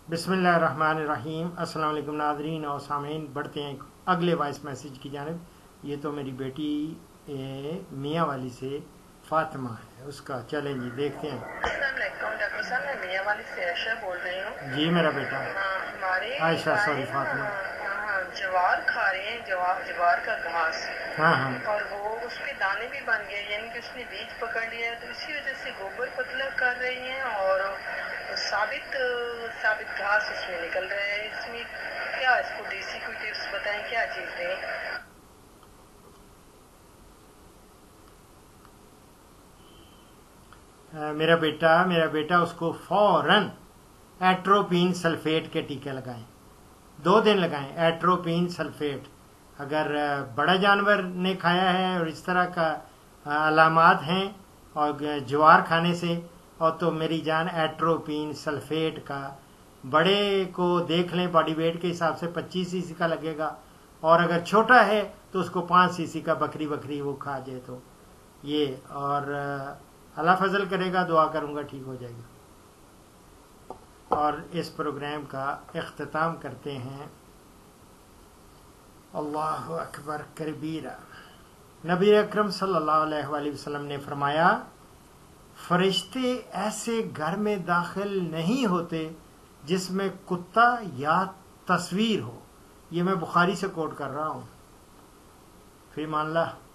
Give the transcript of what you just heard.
बिस्मिल्लाहिर्रहमानिर्रहीम। अस्सलाम वालेकुम नाज़रीन और सामीन, बढ़ते हैं अगले वॉइस मैसेज की जानिब। ये तो मेरी बेटी मियाँ वाली से फातिमा है, उसका चलें जी देखते हैं। अस्सलाम वालेकुम डॉक्टर साहब, मैं मियाँ वाली से आयशा बोल रही हूँ। जी मेरा बेटा। हमारे आयशा सॉरी फातिमा। जवार खा रहे हैं, जवार का घास। हाँ हाँ। और वो उसके दाने भी बन गए, यानी कि उसने बीज पकड़ लिया, तो इसी वजह से गोबर पतला कर रही हैं और साबित घास उसमें निकल रहा है। इसमें क्या, इसको देसी कोई टिप्स बताएं, क्या चीज़ दें? मेरा बेटा उसको फौरन एट्रोपिन सल्फेट के टीके लगाएं, 2 दिन लगाएं एट्रोपिन सल्फेट। अगर बड़ा जानवर ने खाया है और इस तरह का अलामात हैं और ज्वार खाने से, और तो मेरी जान एट्रोपिन सल्फेट का बड़े को देख लें, बॉडी वेट के हिसाब से 25 सीसी का लगेगा, और अगर छोटा है तो उसको 5 सीसी का बकरी वो खा जाए तो ये, और अल्लाह फजल करेगा, दुआ करूंगा ठीक हो जाएगा। और इस प्रोग्राम का इख्तिताम करते हैं अल्लाहु अकबर कबीरा। नबी अकरम सल्लल्लाहु अलैहि वसल्लम ने फरमाया, फरिश्ते ऐसे घर में दाखिल नहीं होते जिसमें कुत्ता या तस्वीर हो। ये मैं बुखारी से कोट कर रहा हूं। फिर मान ला